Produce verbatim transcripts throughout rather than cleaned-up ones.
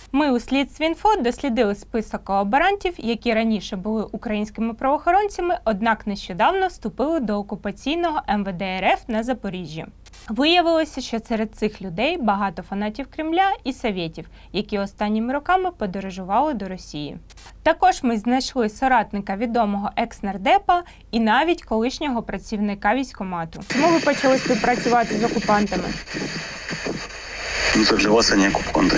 Ми у Слідство.Інфо дослідили список колаборантів, які раніше були українськими правоохоронцями, однак нещодавно вступили до окупаційного ем ве де ер еф на Запоріжжі. Виявилося, що серед цих людей багато фанатів Кремля і совєтів, які останніми роками подорожували до Росії. Також ми знайшли соратника відомого екс-нардепа і навіть колишнього працівника військкомату. Чому ви почали співпрацювати з окупантами? Ну, це для вас, а не окупанти.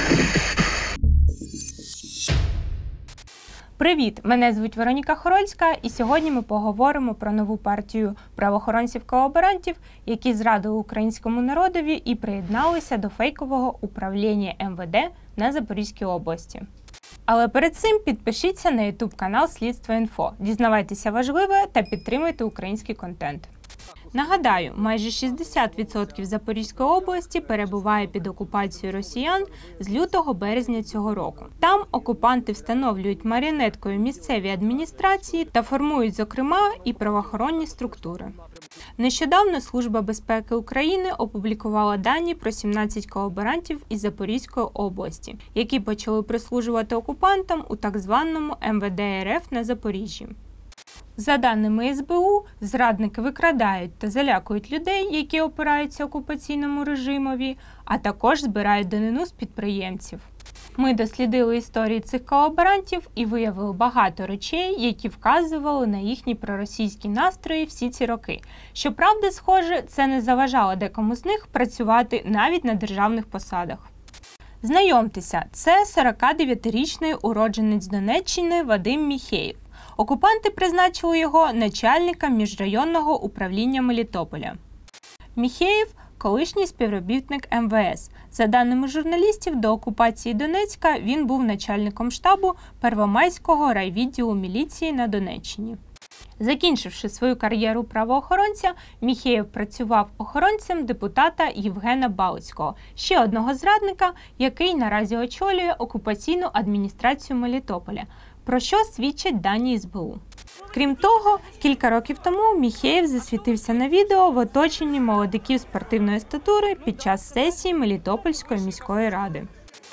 Привіт! Мене звуть Вероніка Хорольська, і сьогодні ми поговоримо про нову партію правоохоронців-колаборантів, які зрадили українському народові і приєдналися до фейкового управління ем ве де на Запорізькій області. Але перед цим підпишіться на ютуб-канал Слідство.Інфо, дізнавайтеся важливе та підтримуйте український контент. Нагадаю, майже шістдесят відсотків Запорізької області перебуває під окупацією росіян з лютого-березня цього року. Там окупанти встановлюють маріонеткою місцеві адміністрації та формують, зокрема, і правоохоронні структури. Нещодавно Служба безпеки України опублікувала дані про сімнадцять колаборантів із Запорізької області, які почали прислужувати окупантам у так званому ем ве де ер еф на Запоріжжі. За даними ес бе у, зрадники викрадають та залякують людей, які опираються окупаційному режимові, а також збирають данину з підприємців. Ми дослідили історії цих колаборантів і виявили багато речей, які вказували на їхні проросійські настрої всі ці роки. Щоправда, схоже, це не заважало декому з них працювати навіть на державних посадах. Знайомтеся, це сорокадев'ятирічний уродженець Донеччини Вадим Міхеєв. Окупанти призначили його начальником міжрайонного управління Мелітополя. Міхеєв – колишній співробітник ем ве ес. За даними журналістів, до окупації Донецька він був начальником штабу Первомайського райвідділу міліції на Донеччині. Закінчивши свою кар'єру правоохоронця, Міхеєв працював охоронцем депутата Євгена Балицького, ще одного зрадника, який наразі очолює окупаційну адміністрацію Мелітополя, про що свідчать дані ес бе у. Крім того, кілька років тому Міхеєв засвітився на відео в оточенні молодиків спортивної статури під час сесії Мелітопольської міської ради.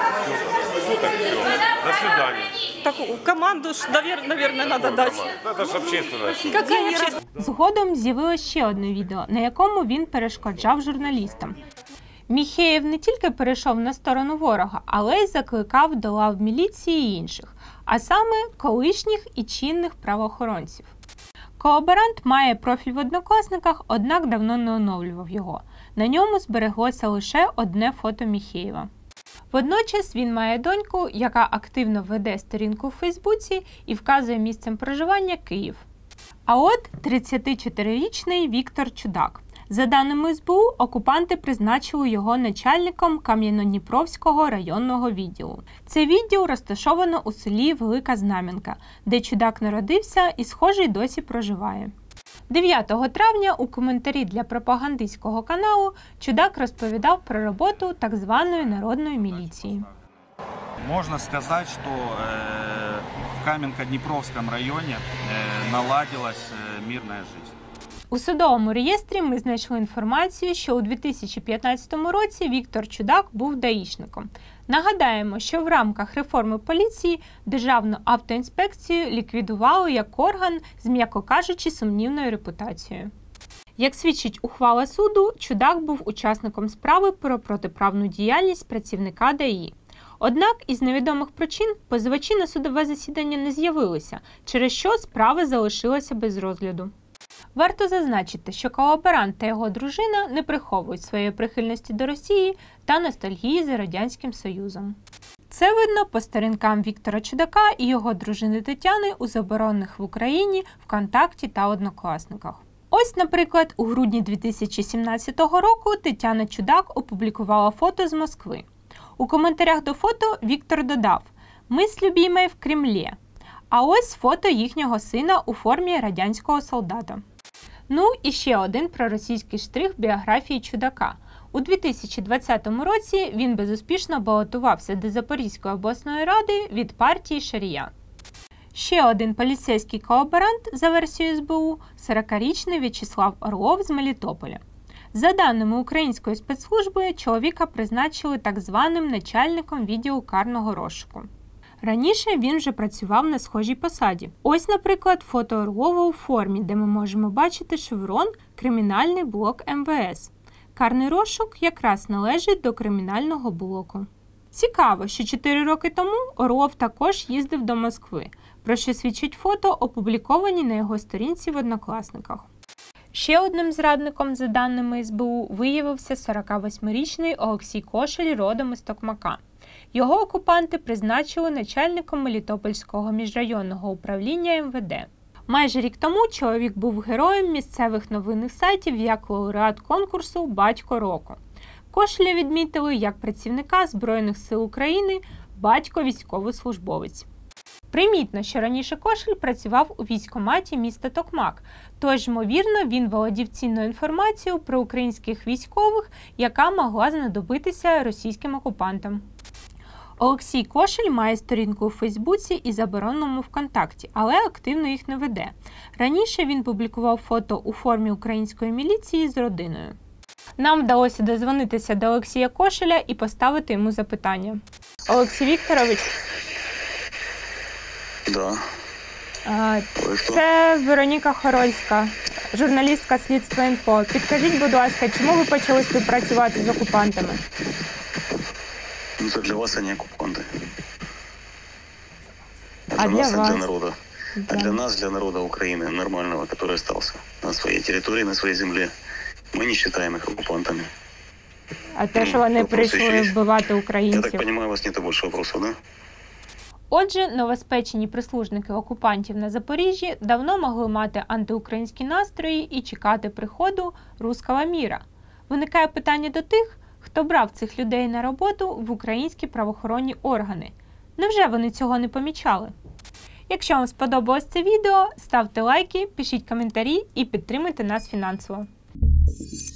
До свидания. Так команду ж, наверное, надо дать. Это же общественность. Какая общественность? Згодом з'явилося ще одне відео, на якому він перешкоджав журналістам. Міхеєв не тільки перейшов на сторону ворога, але й закликав до лав міліції і інших, а саме колишніх і чинних правоохоронців. Колаборант має профіль в Однокласниках, однак давно не оновлював його. На ньому збереглося лише одне фото Міхеєва. Водночас він має доньку, яка активно веде сторінку в Фейсбуці і вказує місцем проживання Київ. А от тридцятичотирирічний Віктор Чудак. За даними ес бе у, окупанти призначили його начальником Кам'яно-Дніпровського районного відділу. Це відділ розташовано у селі Велика Знам'янка, де Чудак народився і, схоже, й досі проживає. дев'ятого травня у коментарі для пропагандистського каналу Чудак розповідав про роботу так званої народної міліції. Можно сказать, что э, в Кам'янка-Дніпровському районі э, наладилась э, мирная жизнь. У судовому реєстрі ми знайшли інформацію, що у дві тисячі п'ятнадцятому році Віктор Чудак був даїшником. Нагадаємо, що в рамках реформи поліції Державну автоінспекцію ліквідували як орган з, м'яко кажучи, сумнівною репутацією. Як свідчить ухвала суду, Чудак був учасником справи про протиправну діяльність працівника ДАІ. Однак із невідомих причин позивачі на судове засідання не з'явилися, через що справа залишилася без розгляду. Варто зазначити, що колаборант та його дружина не приховують своєї прихильності до Росії та ностальгії за Радянським Союзом. Це видно по сторінкам Віктора Чудака і його дружини Тетяни у заборонених в Україні ВКонтакті та Однокласниках. Ось, наприклад, у грудні дві тисячі сімнадцятого року Тетяна Чудак опублікувала фото з Москви. У коментарях до фото Віктор додав «Ми з любімою в Кремлі». А ось фото їхнього сина у формі радянського солдата. Ну і ще один проросійський штрих біографії Чудака. У дві тисячі двадцятому році він безуспішно балотувався до Запорізької обласної ради від партії Шарія. Ще один поліцейський колаборант, за версією ес бе у, сорокарічний В'ячеслав Орлов з Мелітополя. За даними української спецслужби, чоловіка призначили так званим начальником відділу карного розшуку. Раніше він вже працював на схожій посаді. Ось, наприклад, фото Орлова у формі, де ми можемо бачити шеврон «Кримінальний блок ем ве ес». Карний розшук якраз належить до кримінального блоку. Цікаво, що чотири роки тому Орлов також їздив до Москви, про що свідчить фото, опубліковані на його сторінці в Однокласниках. Ще одним зрадником, за даними ес бе у, виявився сорокавосьмирічний Олексій Кошель родом із Токмака. Його окупанти призначили начальником Мелітопольського міжрайонного управління ем ве де. Майже рік тому чоловік був героєм місцевих новинних сайтів як лауреат конкурсу «Батько року». Кошеля відмітили як працівника Збройних сил України, батько-військовослужбовець. Примітно, що раніше Кошель працював у військкоматі міста Токмак, тож, ймовірно, він володів цінною інформацією про українських військових, яка могла знадобитися російським окупантам. Олексій Кошель має сторінку у Фейсбуці і забороненому ВКонтакті, але активно їх не веде. Раніше він публікував фото у формі української міліції з родиною. Нам вдалося дозвонитися до Олексія Кошеля і поставити йому запитання. Олексій Вікторович. Да. А, це Вероніка Хорольська, журналістка Слідства інфо. Підкажіть, будь ласка, чому ви почали співпрацювати з окупантами? Ну, это для вас они оккупанты. А А для для нас, и вас? для народа. А Да. для нас, для народа Украины, нормального, который остался на своей территории, на своей земле, мы не считаем их оккупантами. А те, що вони Вопроси ще прийшли є? вбивати Я так українців. понимаю, у вас нет больше вопросов, да? Отже, новоспечені прислужники окупантів на Запоріжжі давно могли мати антиукраїнські настрої і чекати приходу руського міра. Виникає питання до тих, хто брав цих людей на роботу в українські правоохоронні органи. Невже вони цього не помічали? Якщо вам сподобалось це відео, ставте лайки, пишіть коментарі і підтримуйте нас фінансово.